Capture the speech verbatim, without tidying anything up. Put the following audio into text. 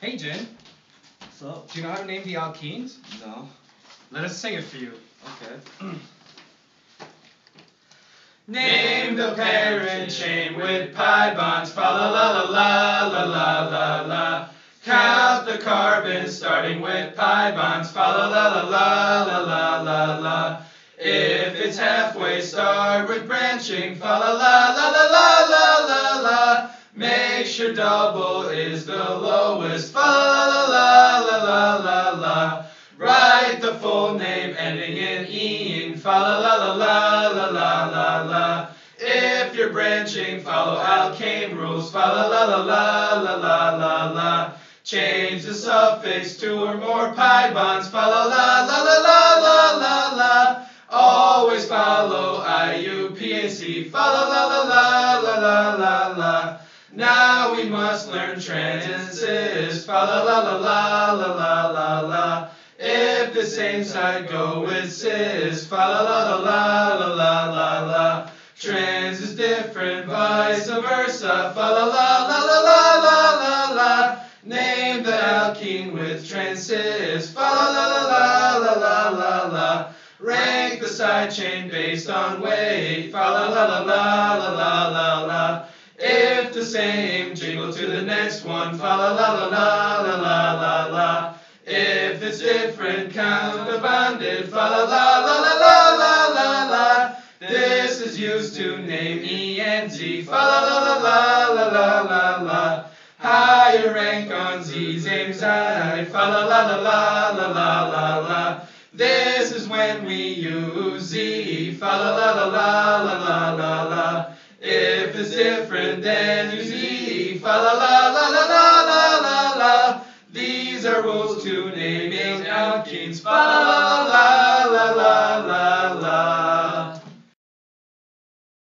Hey, Jin. What's up? Do you know how to name the alkenes? No. Let us sing it for you. Okay. Name the parent chain with pi bonds, fa la la la la la la la la. Count the carbons starting with pi bonds, fa la la la la la la la la. If it's halfway, start with branching, fa la la la la la la la la. Make sure double is the lowest, fa la la la la la la la. Write the full name ending in ine, fa la la la la la la la la. If you're branching, follow alkane rules, fa la la la la la la la la. Change the suffix two or more pi bonds, fa la la la la la la la la. Always follow I U P A C, fa la la la la la la la la. Now we must learn transes, fa la la la la la la la la. If the same side go with cis, fa la la la la la la la. Trans is different, vice versa, fa la la la la la la la la. Name the alkene with trans cis, fa la la la la la la la. Rank the side chain based on weight, fa la la la la la la la la. If the same, jingle to the next one, fa la la la la la la la la. If it's different, count the bonded, fa la la la la la la la la. This is used to name E and Z, fa la la la la la la la la. Higher rank on Z's aim side, fa la la la la la la la la. This is when we use Z, fa la la la la la la la la. If it's different, then use E, fa la la la la la la la la. These are rules to naming alkenes, fa la la